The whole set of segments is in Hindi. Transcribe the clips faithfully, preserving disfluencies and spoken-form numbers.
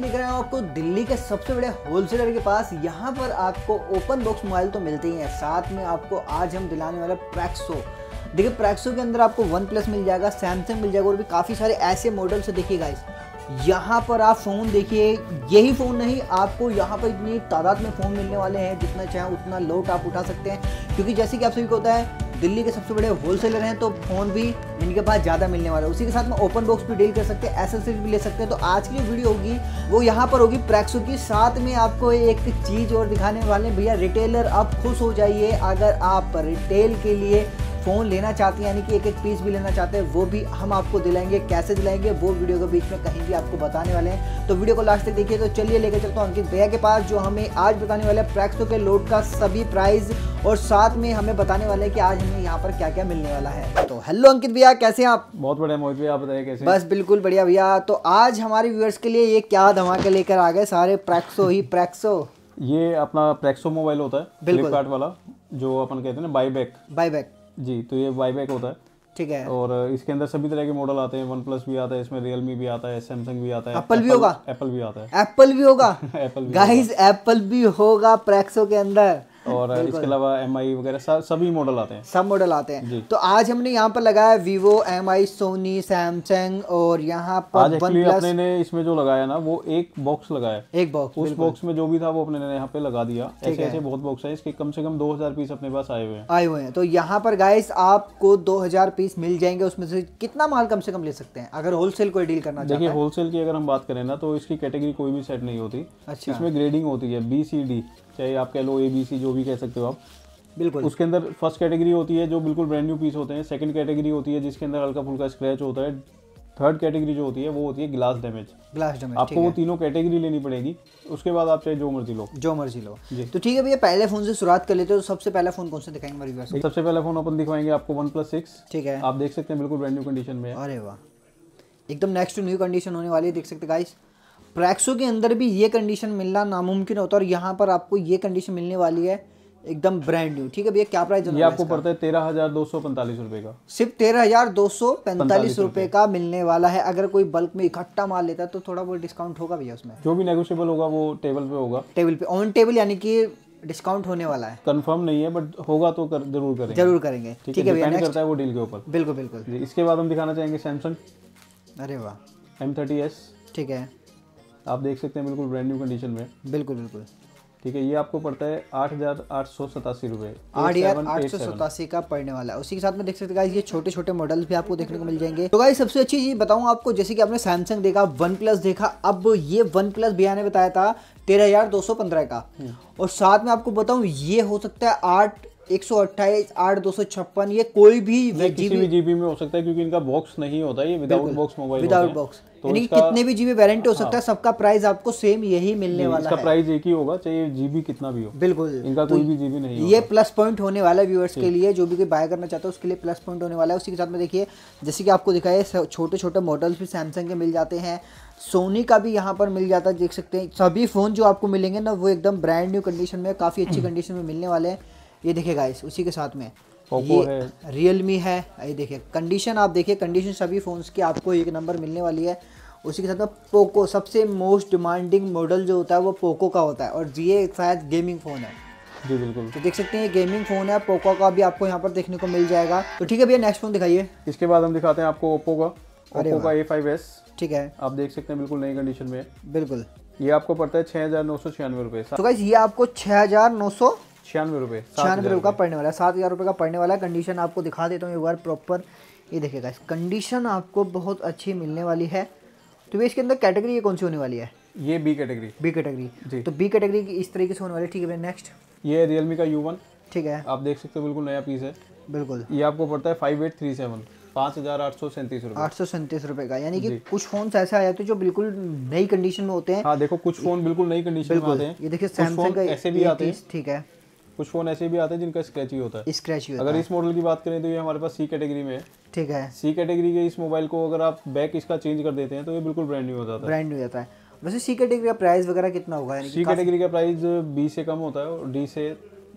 रहे हैं आपको दिल्ली के सबसे बड़े होलसेलर के पास। यहाँ पर आपको ओपन बॉक्स मोबाइल तो मिलते ही हैं, साथ में आपको आज हम दिलाने वाले प्रैक्सो। देखिए प्रैक्सो के अंदर आपको वन प्लस मिल जाएगा, सैमसंग मिल जाएगा और भी काफ़ी सारे ऐसे मॉडल्स देखिए गाइस। यहाँ पर आप फ़ोन देखिए, यही फ़ोन नहीं आपको यहाँ पर इतनी तादाद में फ़ोन मिलने वाले हैं, जितना चाहे उतना लोट आप उठा सकते हैं। क्योंकि जैसे कि आप सभी को होता है दिल्ली के सबसे बड़े होलसेलर हैं, तो फ़ोन भी इनके पास ज़्यादा मिलने वाला है। उसी के साथ में ओपन बॉक्स भी डील कर सकते हैं, एसेसरीज भी ले सकते हैं। तो आज की जो वीडियो होगी वो यहाँ पर होगी प्रैक्सो की। साथ में आपको एक चीज़ और दिखाने वाले हैं भैया, रिटेलर आप खुश हो जाइए अगर आप रिटेल के लिए फ़ोन लेना चाहते हैं, यानी कि एक एक पीस भी लेना चाहते हैं, वो भी हम आपको दिलाएंगे। कैसे दिलाएंगे वो वीडियो के बीच में कहीं भी आपको बताने वाले हैं, तो वीडियो को लास्ट तक देखिए। तो चलिए लेकर चलता हूँ अंकित भैया के पास, जो हमें आज बताने वाले हैं प्रैक्सो के लोड का सभी प्राइस, और साथ में हमें बताने वाले हैं कि आज हमें यहाँ पर क्या क्या मिलने वाला है। तो हेलो अंकित भैया, कैसे हैं आप? बहुत बढ़िया मोहित भैया, आप बताइए कैसे? बस बिल्कुल बढ़िया भैया। तो आज हमारे व्यूअर्स के लिए ये क्या धमाके लेकर आ गए, सारे प्रैक्सो ही प्रैक्सो। ये अपना प्रैक्सो मोबाइल होता है फ्लिपकार्ट वाला, जो अपन कहते हैं ना बाई बैक। बाई बैक जी, तो ये बाई बैक होता है, ठीक है। और इसके अंदर सभी तरह के मॉडल आते हैं, वन प्लस भी आता है, इसमें रियलमी भी आता है, सैमसंग भी आता है, एप्पल भी होगा, एप्पल भी आता है, एप्पल भी होगा एप्पल भी गाइस, एप्पल भी होगा प्रैक्सो के अंदर। और इसके अलावा एम आई वगैरह सभी मॉडल आते हैं, सब मॉडल आते हैं। तो आज हमने यहाँ पर लगाया Vivo, M I, Sony, Samsung, और यहाँ पर आज एक्चुअली अपने ने इसमें जो लगाया ना वो एक बॉक्स लगाया, एक बॉक्स, उस बॉक्स में जो भी था वो अपने ने यहाँ पे लगा दिया। ऐसे ऐसे बहुत बॉक्स है, इसके कम से कम दो हजार पीस अपने पास आए हुए हैं आए हुए हैं। तो यहाँ पर गाइस आपको दो हजार पीस मिल जाएंगे। उसमें से कितना माल कम से कम ले सकते हैं अगर होलसेल कोई डील करना चाहता है? देखिए होलसेल की अगर हम बात करें ना, तो इसकी कैटेगरी कोई भी सेट नहीं होती। अच्छा। इसमें ग्रेडिंग होती है, बी सी डी, चाहे आप कह लो ए बी सी, जो भी कह सकते हो आप। बिल्कुल। उसके अंदर फर्स्ट कैटेगरी होती है जो बिल्कुल ब्रांड न्यू पीस होते हैं, सेकंड कैटेगरी होती है जिसके अंदर हल्का फुल्का स्क्रैच होता है, थर्ड कैटेगरी जो होती है वो होती है ग्लास डैमेज। ग्लास डैमेज आपको वो तीनों कैटेगरी लेनी पड़ेगी, उसके बाद आप चाहे जो मर्जी लो, जो मर्जी लो जी। तो ठीक है भैया, पहले फोन से शुरुआत कर लेते हो। तो सबसे पहला फोन कौन सा दिखाएंगे हमारे व्यूअर्स को? सबसे पहला फोन अपन दिखवाएंगे आपको वन प्लस सिक्स, ठीक है। आप देख सकते हैं बिल्कुल ब्रांड न्यू कंडीशन में है। अरे वाह, एकदम नेक्स्ट टू न्यू कंडीशन होने वाली है, देख सकते गाइस। प्रैक्सो के अंदर भी ये कंडीशन मिलना नामुमकिन होता है, और यहाँ पर आपको ये कंडीशन मिलने वाली है एकदम ब्रांड न्यू। ठीक है भैया, क्या प्राइस ये आपको पड़ता है तेरह हजार दो सौ पैंतालीस रुपए का, सिर्फ तेरह हजार दो सौ पैंतालीस रुपए का मिलने वाला है। अगर कोई बल्क में इकट्ठा माल लेता है तो थोड़ा बहुत डिस्काउंट होगा भैया उसमें, जो भी नेगोशिएबल होगा वो टेबल पे होगा। टेबल पे ऑन टेबल, यानी कि डिस्काउंट होने वाला है। कंफर्म नहीं है बट होगा तो कर, जरूर करेंगे जरूर करेंगे ठीक है भैया, करता है वो डील के ऊपर। बिल्कुल बिल्कुल जी। इसके बाद हम दिखाना चाहेंगे सैमसंग। अरे वाह, एम थर्टी एस, ठीक है। आप देख सकते हैं बिल्कुल ब्रांड न्यू कंडीशन में। बिल्कुल बिल्कुल ठीक है। ये आपको पड़ता है आठ हजार आठ सौ सतासी रुपए, आठ हजार आठ सौ सतासी का पड़ने वाला है। उसी के साथ में देख सकते हैं ये छोटे छोटे मॉडल्स भी आपको देखने को मिल जाएंगे। तो गाइस सबसे अच्छी चीज बताऊं आपको, जैसे कि आपने सैमसंग देखा, वन प्लस देखा, अब ये वन प्लस भैया ने बताया था तेरह हजार दो सौ पंद्रह का, और साथ में आपको बताऊं ये हो सकता है आठ एक सौ अट्ठाईस, आठ दो सौ छप्पन, ये कोई भी किसी भी जीबी में हो सकता है, क्योंकि इनका बॉक्स नहीं होता, ये without box mobile, without box, यानी कि कितने भी जीबी वेरिएंट हो सकता है, सबका प्राइस आपको सेम यही मिलने वाला है। इसका प्राइस एक ही होगा, चाहे जीबी कितना भी हो। बिल्कुल, इनका कोई भी जीबी नहीं होगा। ये प्लस पॉइंट होने वाला है व्यूअर्स के लिए, जो भी कोई बाय करना चाहता है उसके लिए प्लस पॉइंट होने वाला है। उसी के साथ में देखिए जैसे कि आपको दिखाया, छोटे छोटे मॉडल्स भी सैमसंग के मिल जाते हैं, सोनी का भी यहाँ पर मिल जाता है। देख सकते हैं सभी फोन जो आपको मिलेंगे ना वो एकदम ब्रांड न्यू कंडीशन में, काफ़ी अच्छी कंडीशन में मिलने वाले हैं। ये देखिए गाइस, उसी के साथ में पोको है, रियलमी है। ये देखिए कंडीशन, आप देखिए कंडीशन सभी फोन्स की आपको एक नंबर मिलने वाली है। उसी के साथ में पोको, सबसे मोस्ट डिमांडिंग मॉडल जो होता है वो पोको का होता है, और ये शायद गेमिंग फ़ोन है। जी बिल्कुल। तो देख सकते हैं ये गेमिंग फ़ोन है, पोको का भी आपको यहाँ पर देखने को मिल जाएगा। तो ठीक है भैया, नेक्स्ट फ़ोन दिखाइए। इसके बाद हम दिखाते हैं आपको ओप्पो का, ओप्पो का ए फाइव एस, ठीक है। आप देख सकते हैं बिल्कुल नई कंडीशन में। बिल्कुल। ये आपको पड़ता है छः हजार नौ सौ छियानवे रुपये। तो गाइस ये आपको छः हजार नौ सौ छियानवे रुपये छियानवे रुपये का पड़ने वाला है, सात हज़ार रुपये का पड़ने वाला है। कंडीशन आपको दिखा देता हूँ एक बार प्रॉपर, ये देखिएगा कंडीशन आपको बहुत अच्छी मिलने वाली है। तो इसके अंदर कैटेगरी ये कौन सी होने वाली है? ये बी कैटेगरी। बी कैटेगरी जी। तो बी कैटेगरी की इस तरीके से होने वाली है। ठीक है भैया, नेक्स्ट। ये रियलमी का यू वन, ठीक है, आप देख सकते हो बिल्कुल नया पीस है। बिल्कुल। ये आपको पड़ता है फाइव एट थ्री सेवन, पाँच हजार आठ सौ सैंतीस रुपये आठ सौ सैंतीस रुपये का, यानी कि कुछ फोन ऐसे आ जाते हैं जो बिल्कुल नई कंडीशन में होते हैं। हाँ देखो, कुछ फोन बिल्कुल नई कंडीशन में आते हैं। ये देखिए सैमसंग का ऐसे भी आते हैं, ठीक है। कुछ फोन ऐसे भी आते हैं जिनका स्क्रैच ही होता है, स्क्रैच ही होता है। अगर है। इस मॉडल की बात करें तो ये हमारे पास सी कैटेगरी में है, ठीक है। सी कैटेगरी के इस मोबाइल को अगर आप बैक इसका चेंज कर देते हैं तो ये बिल्कुल ब्रांड न्यू हो जाता है, ब्रांड न्यू हो जाता है। वैसे सी कैटेगरी का प्राइस वगैरह कितना होगा? सी कैटेगरी का प्राइस बी से कम होता है और डी से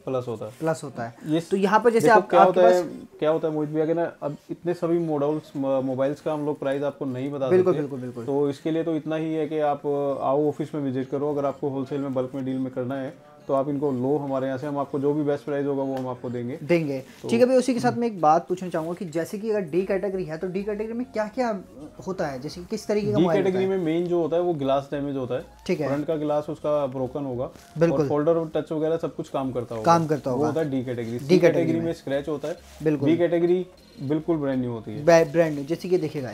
प्लस होता है प्लस होता है ये। तो यहाँ पर जैसे आप क्या होता है क्या होता है मोहित भैया के ना, अब इतने सभी मॉडल्स मोबाइल्स का हम लोग प्राइस आपको नहीं बता बिल्कुल सकते। बिल्कुल बिल्कुल। तो इसके लिए तो इतना ही है कि आप आओ ऑफिस में विजिट करो, अगर आपको होलसेल में बल्क में डील में करना है तो आप इनको लो हमारे यहाँ से, हम आपको जो भी बेस्ट प्राइस होगा वो हम आपको देंगे देंगे तो, ठीक है भाई। उसी के साथ मैं एक बात पूछना चाहूँगा कि जैसे कि अगर डी कैटेगरी है तो डी कैटेगरी में क्या क्या होता है, जैसे किस तरीके का डी कैटेगरी में मेन जो होता है वो ग्लास डैमेज होता है, ठीक है, फ्रंट का ग्लास उसका ब्रोकन होगा, बिल्कुल, और फोल्डर टच वगैरह सब कुछ काम करता होगा काम करता होगा, वो होता है डी कैटेगरी। डी कैटेगरी में स्क्रैच होता है, बिल्कुल। बी कैटेगरी बिल्कुल ब्रांड न्यू होती है, ब्रांड न्यू। जैसे कि देखिएगा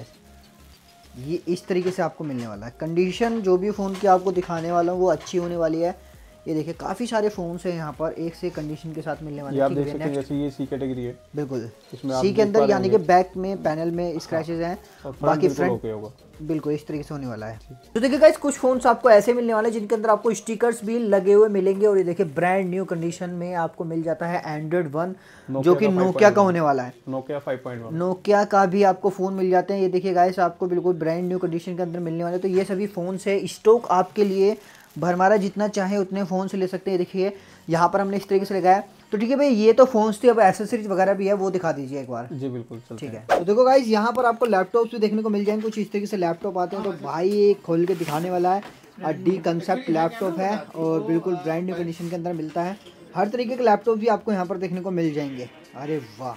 ये इस तरीके से आपको मिलने वाला है। कंडीशन जो भी फ़ोन की आपको दिखाने वाला हूँ वो अच्छी होने वाली है। ये देखिए काफ़ी सारे फ़ोन्स हैं यहाँ पर एक से कंडीशन के साथ मिलने वाले हैं। आप देख सकते हैं जैसे ये सी कैटेगरी है, बिल्कुल सी के अंदर, यानी कि बैक में पैनल में स्क्रैचेस हैं, बाकी फ्रंट होगा बिल्कुल इस तरीके से होने वाला है। तो देखिए गाइस कुछ फोन्स आपको ऐसे मिलने वाले हैं जिनके अंदर आपको स्टिकर्स भी लगे हुए मिलेंगे, और ये देखिए ब्रांड न्यू कंडीशन में आपको मिल जाता है एंड्रॉइड वन जो कि नोकिया का होने वाला है। Nokia five point one Nokia का भी आपको फ़ोन मिल जाते हैं। ये देखिए गाइस आपको बिल्कुल ब्रांड न्यू कंडीशन के अंदर मिलने वाले। तो ये सभी फ़ोन्स है, स्टॉक आपके लिए भरमारा, जितना चाहे उतने फ़ोन से ले सकते हैं। देखिए यहाँ पर हमने इस तरीके से लगाया। तो ठीक है भाई, ये तो फोन्स थे, अब एसेसरीज वगैरह भी है वो दिखा दीजिए एक बार। जी बिल्कुल, ठीक है। तो देखो गाइस यहाँ पर आपको लैपटॉप्स भी देखने को मिल जाएंगे, कुछ इस तरीके से लैपटॉप आते हैं। तो भाई एक खोल के दिखाने वाला है, डी कंसेप्ट लैपटॉप है और बिल्कुल ब्रांड न्यू कंडीशन के अंदर मिलता है। हर तरीके के लैपटॉप भी आपको यहाँ पर देखने को मिल जाएंगे। अरे वाह,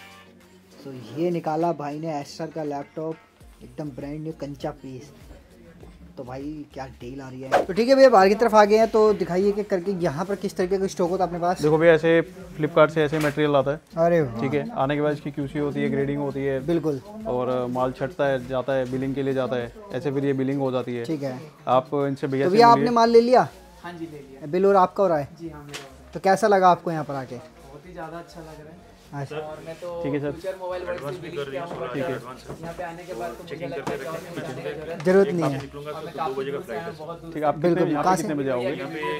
तो ये निकाला भाई ने एसर का लैपटॉप, एकदम ब्रांड न्यू कंचा पीस। तो भाई क्या डील आ रही है। तो ठीक है भैया, बाहर की तरफ आ गए हैं, तो दिखाइए कि करके यहाँ पर किस तरीके का स्टॉक होता है अपने पास। देखो भैया ऐसे फ्लिपकार्ट से ऐसे मटेरियल आता है। अरे ठीक है, आने के बाद इसकी क्यूसी होती है, ग्रेडिंग होती है, बिल्कुल, और माल छटता है, जाता है, बिलिंग के लिए जाता है, ऐसे फिर ये बिलिंग हो जाती है। ठीक है, आप इनसे भैया तो भैया आपने माल ले लिया? हाँ जी ले लिया। बिल और आपका हो रहा है? जी हाँ मेरा हो रहा है। तो कैसा लगा आपको यहाँ पर आके? बहुत ही ज़्यादा अच्छा लग रहा है। अच्छा, और मैं तो ठीक है सर, फ्यूचर मोबाइल वर्ल्ड से बिलीव किया हूँ, ठीक है, यहाँ पे आने के बाद तो मुझे लगता है कि और नहीं जाने की जरूरत जरूरत नहीं है। और मैं काफी दूर से आया हूँ, बहुत दूर ठीक है। आप बिल्कुल यहाँ कितने बजे आओगे?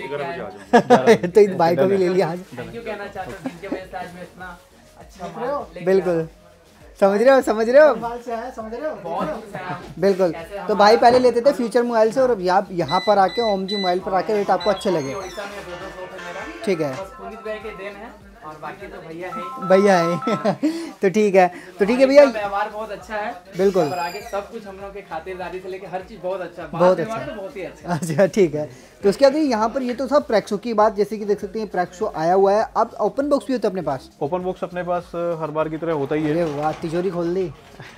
तो इस बाइक को भी ले लिया आज। थैंक यू कहना चाहता हूँ जिनके वजह से आज मैं इतना अच्छा माल लेके बिल्कुल, समझ रहे हो समझ रहे हो समझ रहे हो, बहुत दूर से आया हूँ। बिल्कुल। तो भाई पहले लेते थे फ्यूचर मोबाइल से, और अब आप यहाँ पर आके ओम जी मोबाइल पर आके रेट आपको अच्छे लगे। उड़ीसा में दो दो शॉप है मेरा। ठीक है, बस पुनीत भाई के देन है और बाकी तो भैया है भैया है। तो ठीक है, तो ठीक है भैया, व्यवहार बहुत अच्छा है बिल्कुल, और आगे सब कुछ हम लोग के खातिरदारी से लेके हर चीज बहुत अच्छा है, बहुत व्यवहार अच्छा तो बहुत ही अच्छा है। अच्छा ठीक है। तो उसके बाद यहाँ पर ये तो था प्रैक्सो की बात, जैसे कि देख सकते हैं प्रैक्सो आया हुआ है। अब ओपन बॉक्स भी होता है अपने पास? ओपन बॉक्स अपने पास हर बार की तरह होता ही है। अरे वाह, तिजोरी खोल दी।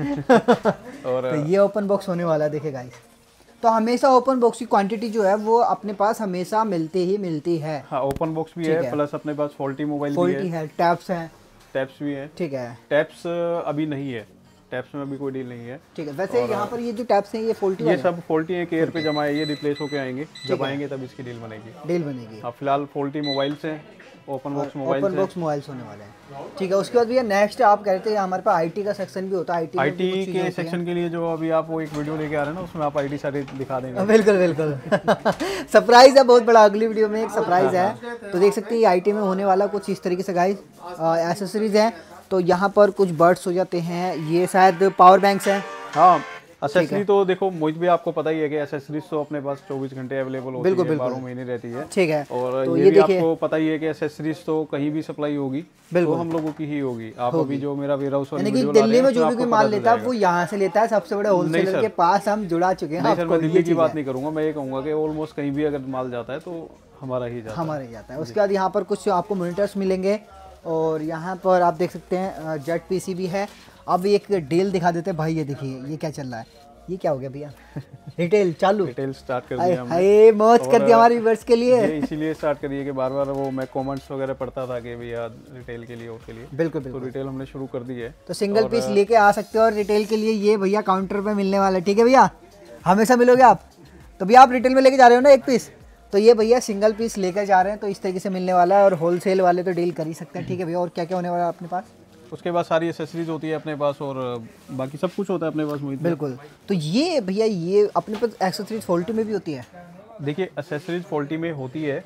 और तो ये ओपन बॉक्स होने वाला है, देखे गाइस। तो हमेशा ओपन बॉक्स की क्वांटिटी जो है वो अपने पास हमेशा मिलती ही मिलती है। हाँ, ओपन बॉक्स भी है, प्लस अपने पास फॉल्टी मोबाइल भी है, है, टैब्स हैं, टैब्स भी है। ठीक है, टैब्स अभी नहीं है, टैब्स में अभी कोई डील नहीं है। ठीक है। वैसे यहाँ पर ये जो टैब्स हैं ये फॉल्टी ये सब फॉल्टी है, केयर पे जमा है, ये रिप्लेस होके आएंगे, जब आएंगे तब इसकी डील बनेगी, डील बनेगी। हाँ फिलहाल फॉल्टी मोबाइल से, open box mobile open box mobiles होने वाले हैं। ठीक है, उसके बाद भैया नेक्स्ट आप कह रहे थे हमारे पास आईटी का सेक्शन भी होता है। आईटी आईटी के सेक्शन के लिए जो अभी आप वो एक वीडियो लेके आ रहे हैं ना, उसमें आप आईटी सारे दिखा देंगे। बिल्कुल बिल्कुल। सरप्राइज है, बहुत बड़ा, अगली वीडियो में एक सरप्राइज है। तो देख सकते हैं आईटी में होने वाला कुछ इस तरीके से गाइस एसेसरीज हैं। तो यहाँ पर कुछ बर्ड्स हो जाते हैं, ये शायद पावर बैंक्स हैं। हाँ, एसेसरी तो देखो मोहित भी आपको पता ही है कि एसेसरीज तो अपने पास चौबीस घंटे अवेलेबल होती बिल्कुल, है, बारह महीने रहती है। ठीक है, और तो ये, ये भी देखिए, आपको पता ही है कि एसेसरीज तो कहीं भी सप्लाई होगी, तो हम लोगों की ही होगी। आप अभी जो मेरा वेयर हाउस यानी कि दिल्ली में जो भी कोई माल लेता है वो यहाँ से लेता है, सबसे बड़े होलसेलर के पास हम जुड़ा चुके हैं। नहीं सर, मैं दिल्ली की बात नहीं करूंगा, मैं ये कहूँगा कि ऑलमोस्ट कहीं भी अगर माल जाता है तो हमारा ही जाता है, हमारा ही जाता है। उसके बाद यहाँ पर कुछ आपको मॉनिटर्स मिलेंगे, और यहाँ पर आप देख सकते हैं जेट पीसी भी है। अब एक डील दिखा देते हैं भाई, ये देखिए ये क्या चल रहा है, ये क्या हो गया भैया? रिटेल चालू, रिटेल स्टार्ट कर दिया हमने। हाय मौज कर दिया हमारे व्यूअर्स के लिए। ये इसीलिए स्टार्ट करिए कि बार बार वो मैं कमेंट्स वगैरह पढ़ता था कि भैया रिटेल के लिए और के लिए, बिल्कुल तो बिल्कुल, रिटेल हमने शुरू कर दी है। तो सिंगल पीस लेके आ सकते हो, और रिटेल के लिए ये भैया काउंटर पे मिलने वाला है। ठीक है भैया, हमेशा मिलोगे आप। तो भैया आप रिटेल में लेके जा रहे हो ना एक पीस, तो ये भैया सिंगल पीस लेकर जा रहे हैं, तो इस तरीके से मिलने वाला है। और होलसेल वाले तो डील कर ही सकते हैं। ठीक है भैया, और क्या क्या होने वाला है अपने पास? उसके बाद सारी एसेसरीज होती है अपने पास, और बाकी सब कुछ होता है अपने पास मोहित। बिल्कुल। तो ये भैया ये अपने पास एक्सेसरीज फॉल्टी में भी होती है? देखिए एसेसरीज फॉल्टी में होती है,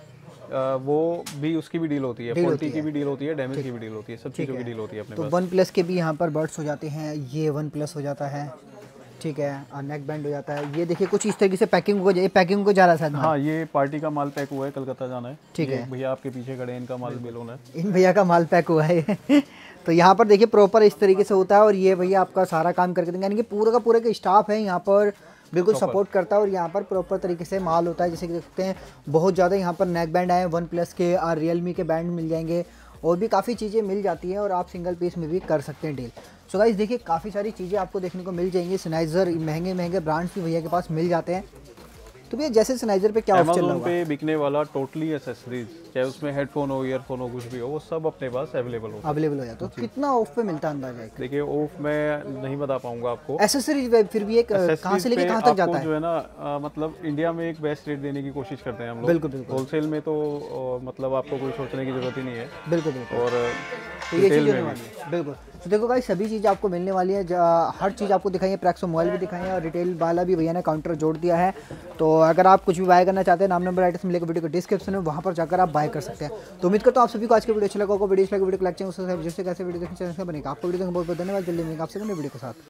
वो भी उसकी भी डील होती है, फॉल्टी की भी डील होती है, डैमेज की भी डील होती है, सब चीज़ों की डील होती है अपने तो पास। वन प्लस के भी यहाँ पर बर्ड्स हो जाते हैं, ये वन प्लस हो जाता है, ठीक है, और नेक बैंड हो जाता है। ये देखिए कुछ इस तरीके से पैकिंग को ये पैकिंग को जा रहा है शायद। हाँ, ये पार्टी का माल पैक हुआ है, कलकत्ता जाना है। ठीक ये है। भैया आपके पीछे खड़े हैं, इनका माल बेलोन है। इन भैया का माल पैक हुआ है तो यहाँ पर देखिए प्रॉपर इस तरीके से होता है, और ये भैया आपका सारा काम करके देंगे, यानी कि पूरा का पूरा का स्टाफ है यहाँ पर बिल्कुल सपोर्ट करता है, और यहाँ पर प्रॉपर तरीके से माल होता है। जैसे कि देख सकते हैं बहुत ज़्यादा यहाँ पर नेक बैंड आए हैं, वन प्लस के और रियलमी के बैंड मिल जाएंगे, और भी काफ़ी चीज़ें मिल जाती हैं, और आप सिंगल पीस में भी कर सकते हैं डील। सो गाइस देखिए काफ़ी सारी चीज़ें आपको देखने को मिल जाएंगी। सनाइजर महंगे महंगे ब्रांड्स भी भैया के पास मिल जाते हैं। तो भैया जैसे सनाइजर पे क्या ऑफर चल रहा Amazon पे बिकने वाला टोटली एसेसरीज, चाहे उसमें हेडफोन हो, ईयरफोन हो, कुछ भी हो, वो सब अपने पास अवेलेबल हो। अवेलेबल हो जाता है? तो कितना ऑफ पे मिलता है अंदाजा एक? देखिए ऑफ में नहीं बता पाऊंगा आपको। एसेसरीज फिर भी एक कहाँ से लेके कहाँ तक जाता है? जो है ना आ, मतलब इंडिया में एक बेस्ट रेट देने की कोशिश करते हैं हम लोग। बिल्कुल बिल्कुल। होलसेल में तो आ, मतलब आपको कोई सोचने की जरूरत ही नहीं है। बिल्कुल बिल्कुल। और तो ये चीज़ होने वाली है बिल्कुल। तो देखो भाई सभी चीज़ आपको मिलने वाली है, हर चीज़ आपको दिखाई है। प्रैक्सो मोबाइल भी दिखाई है, और रिटेल वाला भी भैया ने काउंटर जोड़ दिया है। तो अगर आप कुछ भी बाय करना चाहते हैं, नाम नंबर एड्रेस मिलेगा वीडियो को डिस्क्रिप्शन में, वहाँ पर जाकर आप बाय कर सकते हैं। तो उम्मीद करता हूँ आप सभी को आज की वीडियो अच्छा लगा होगा। वीडियो अच्छा लगा वीडियो को लाइक चाहिए, उससे जैसे कैसे वीडियो देखना चाहिए बनेगा। आपको वीडियो देखने बहुत बहुत धन्यवाद। जल्दी मिलेंगे आपसे नई वीडियो के साथ।